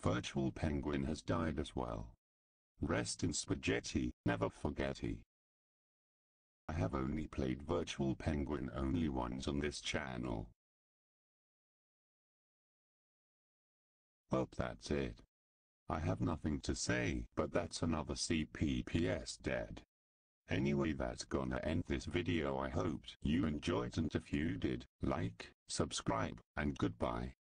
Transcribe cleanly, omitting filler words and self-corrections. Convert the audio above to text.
Virtual Penguin has died as well. Rest in spaghetti, never forgetty. I have only played Virtual Penguin only once on this channel. Well, that's it. I have nothing to say, but that's another CPPS dead. Anyway, that's gonna end this video. I hoped you enjoyed, and if you did, like, subscribe, and goodbye.